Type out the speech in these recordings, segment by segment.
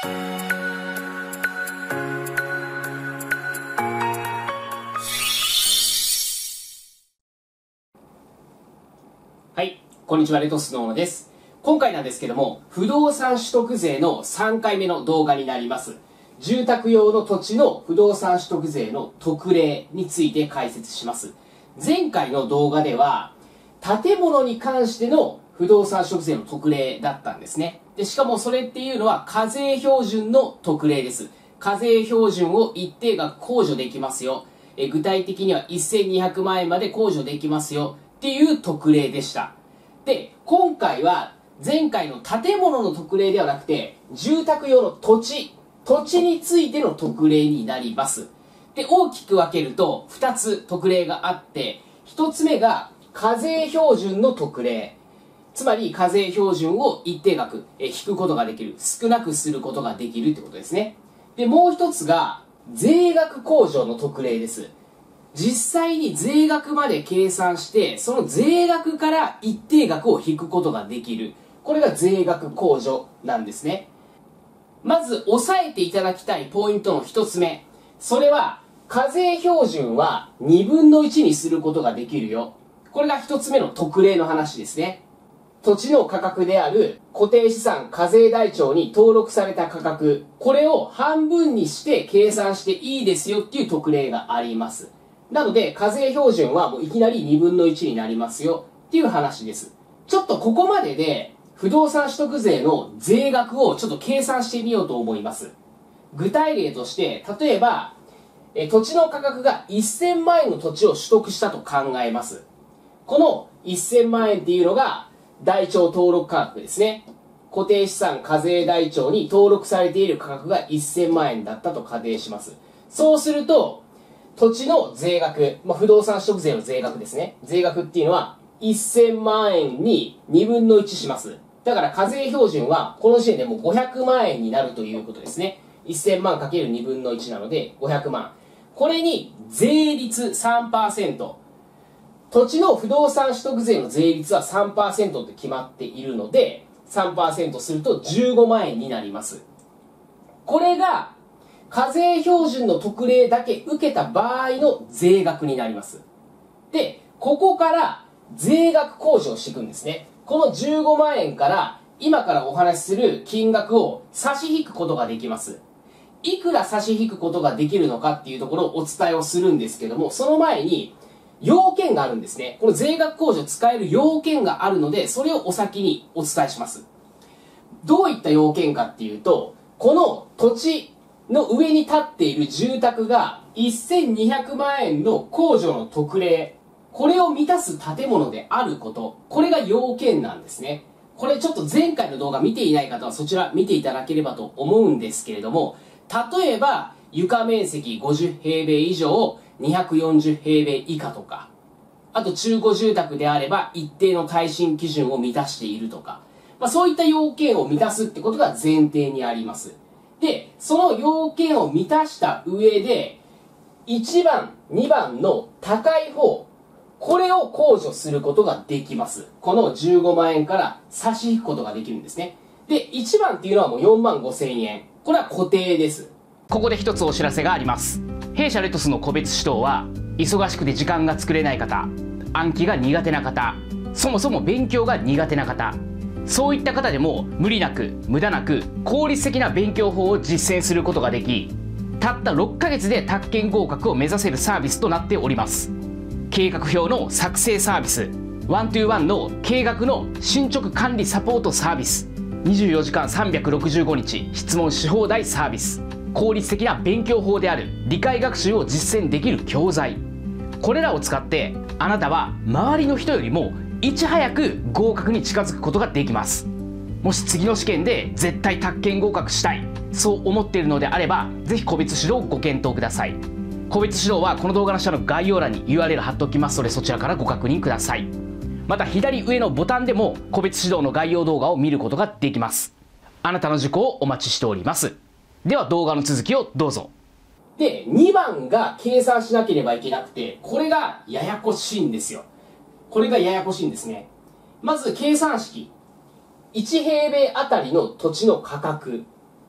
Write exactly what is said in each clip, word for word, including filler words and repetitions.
はい、こんにちは、レトスノーノです。今回なんですけども、不動産取得税のさんかいめの動画になります。住宅用の土地の不動産取得税の特例について解説します。前回の動画では、建物に関しての不動産取得税の特例だったんですね。で、しかもそれっていうのは課税標準の特例です。課税標準を一定額控除できますよ。え具体的にはせんにひゃくまんえんまで控除できますよ。っていう特例でした。で、今回は前回の建物の特例ではなくて、住宅用の土地、土地についての特例になります。で、大きく分けるとふたつ特例があって、ひとつめが課税標準の特例。つまり課税標準を一定額え引くことができる。少なくすることができるってことですね。で、もう一つが税額控除の特例です。実際に税額まで計算して、その税額から一定額を引くことができる。これが税額控除なんですね。まず押さえていただきたいポイントの一つ目。それは、課税標準はにぶんのいちにすることができるよ。これが一つ目の特例の話ですね。土地の価格である固定資産課税台帳に登録された価格、これを半分にして計算していいですよっていう特例があります。なので、課税標準はもういきなりにぶんのいちになりますよっていう話です。ちょっとここまでで不動産取得税の税額をちょっと計算してみようと思います。具体例として、例えば、え土地の価格がせんまんえんの土地を取得したと考えます。このせんまんえんっていうのが台帳登録価格ですね。固定資産課税台帳に登録されている価格がせんまんえんだったと仮定します。そうすると、土地の税額、まあ、不動産取得税の税額ですね。税額っていうのはせんまんえんににぶんのいちします。だから課税標準はこの時点でもうごひゃくまんえんになるということですね。せんまんかけるにぶんのいちなのでごひゃくまん。これに税率 さんパーセント。土地の不動産取得税の税率は さんパーセント って決まっているので さんパーセント するとじゅうごまんえんになります。これが課税標準の特例だけ受けた場合の税額になります。で、ここから税額控除をしていくんですね。このじゅうごまんえんから今からお話しする金額を差し引くことができます。いくら差し引くことができるのかっていうところをお伝えをするんですけども、その前に要件があるんですね。この税額控除使える要件があるので、それをお先にお伝えします。どういった要件かっていうと、この土地の上に立っている住宅がせんにひゃくまんえんの控除の特例、これを満たす建物であること、これが要件なんですね。これちょっと前回の動画見ていない方はそちら見ていただければと思うんですけれども、例えば床面積ごじゅうへいべい以上にひゃくよんじゅうへいべい以下とか、あと中古住宅であれば一定の耐震基準を満たしているとか、まあ、そういった要件を満たすってことが前提にあります。で、その要件を満たした上で、いちばん、にばんの高い方、これを控除することができます。このじゅうごまんえんから差し引くことができるんですね。で、いちばんっていうのはもうよんまんごせんえん。これは固定です。 ここで一つお知らせがあります。弊社レトスの個別指導は、忙しくて時間が作れない方、暗記が苦手な方、そもそも勉強が苦手な方、そういった方でも無理なく無駄なく効率的な勉強法を実践することができ、たったろっかげつで宅建合格を目指せるサービスとなっております。計画表の作成サービス、ワントゥーワンの計画の進捗管理サポートサービス、にじゅうよじかんさんびゃくろくじゅうごにち質問し放題サービス、効率的な勉強法である理解学習を実践できる教材、これらを使ってあなたは周りの人よりもいち早く合格に近づくことができます。もし次の試験で絶対宅建合格したい、そう思っているのであれば、ぜひ個別指導をご検討ください。個別指導はこの動画の下の概要欄に ユーアールエル 貼っておきますので、そちらからご確認ください。また左上のボタンでも個別指導の概要動画を見ることができます。あなたの受講をお待ちしております。では動画の続きをどうぞ。 で、にばんが計算しなければいけなくて、これがややこしいんですよ。これがややこしいんですね。まず計算式。いちへいべいあたりの土地の価格。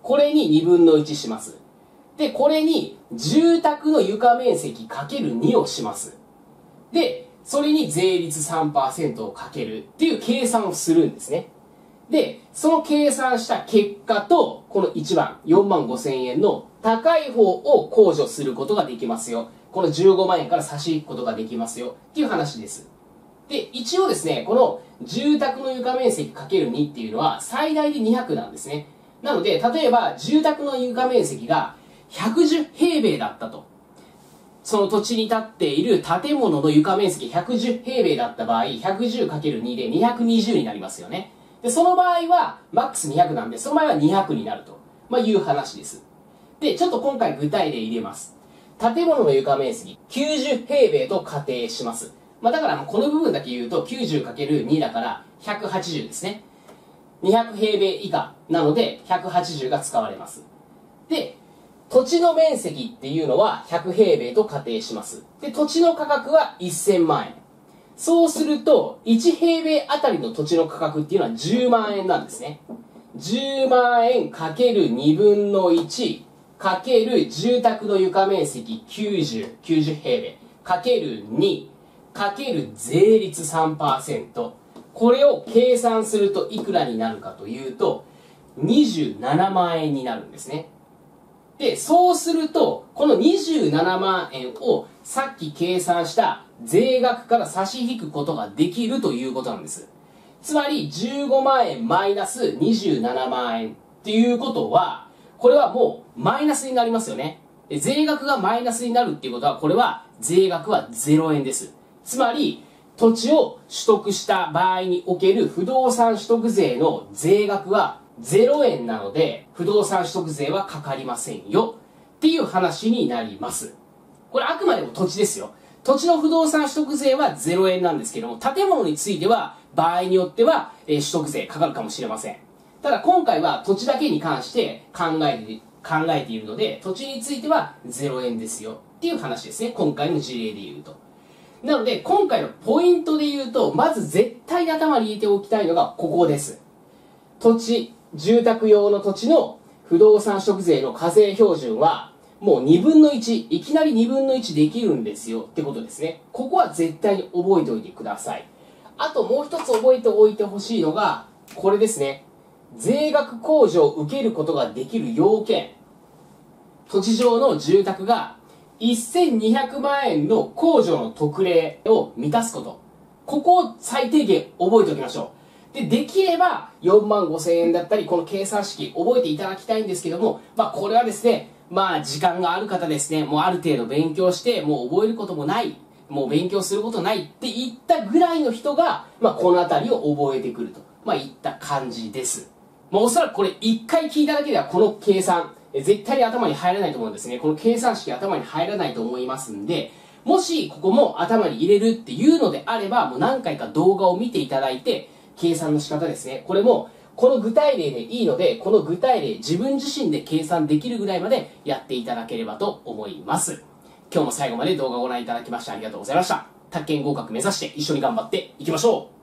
これににぶんのいちします。で、これに住宅の床面積 かけるに をします。で、それに税率 さんパーセント をかけるっていう計算をするんですね。で、その計算した結果と、このいちばん、よんまんごせんえんの高い方を控除することができますよ。このじゅうごまんえんから差し引くことができますよっていう話です。で、一応ですね、この住宅の床面積 かけるに っていうのは最大でにひゃくなんですね。なので、例えば住宅の床面積がひゃくじゅうへいべいだったと。その土地に建っている建物の床面積ひゃくじゅうへいべいだった場合、ひゃくじゅうかけるに でにひゃくにじゅうになりますよね。で、その場合は、マックスにひゃくなんで、その場合はにひゃくになると、まあ、いう話です。で、ちょっと今回具体例入れます。建物の床面積きゅうじゅうへいべいと仮定します。まあ、だからこの部分だけ言うと きゅうじゅうかけるに だからひゃくはちじゅうですね。にひゃくへいべい以下なのでひゃくはちじゅうが使われます。で、土地の面積っていうのはひゃくへいべいと仮定します。で、土地の価格はせんまんえん。そうすると、いちへいべいあたりの土地の価格っていうのはじゅうまんえんなんですね。じゅうまんえんかけるにぶんのいちかける住宅の床面積きゅうじゅう、きゅうじゅうへいべいかけるにかける税率 さんパーセント。これを計算するといくらになるかというと、にじゅうななまんえんになるんですね。で、そうすると、このにじゅうななまんえんをさっき計算した税額から差し引くことができるということなんです。つまりじゅうごまんえんマイナスにじゅうななまんえんっていうことは、これはもうマイナスになりますよね。で、税額がマイナスになるっていうことは、これは税額はゼロえんです。つまり、土地を取得した場合における不動産取得税の税額はゼロえんなので、不動産取得税はかかりませんよっていう話になります。これあくまでも土地ですよ。土地の不動産取得税はゼロえんなんですけども、建物については場合によっては、えー、取得税かかるかもしれません。ただ今回は土地だけに関して考えて、考えているので、土地についてはゼロえんですよっていう話ですね。今回の事例で言うと。なので今回のポイントで言うと、まず絶対に頭に入れておきたいのがここです。土地、住宅用の土地の不動産取得税の課税標準は、もうにぶんのいち、いきなりにぶんのいちできるんですよってことですね。ここは絶対に覚えておいてください。あともう一つ覚えておいてほしいのが、これですね。税額控除を受けることができる要件。土地上の住宅がせんにひゃくまんえんの控除の特例を満たすこと。ここを最低限覚えておきましょう。で、できればよんまんごせんえんだったり、この計算式覚えていただきたいんですけども、まあこれはですね、まあ時間がある方ですね、もうある程度勉強して、もう覚えることもない、もう勉強することないっていったぐらいの人が、まあこのあたりを覚えてくると、まあいった感じです。もうおそらくこれ一回聞いただけではこの計算、絶対に頭に入らないと思うんですね。この計算式頭に入らないと思いますんで、もしここも頭に入れるっていうのであれば、もう何回か動画を見ていただいて、計算の仕方ですね。これも、この具体例でいいので、この具体例、自分自身で計算できるぐらいまでやっていただければと思います。今日も最後まで動画をご覧いただきましてありがとうございました。宅建合格目指して一緒に頑張っていきましょう。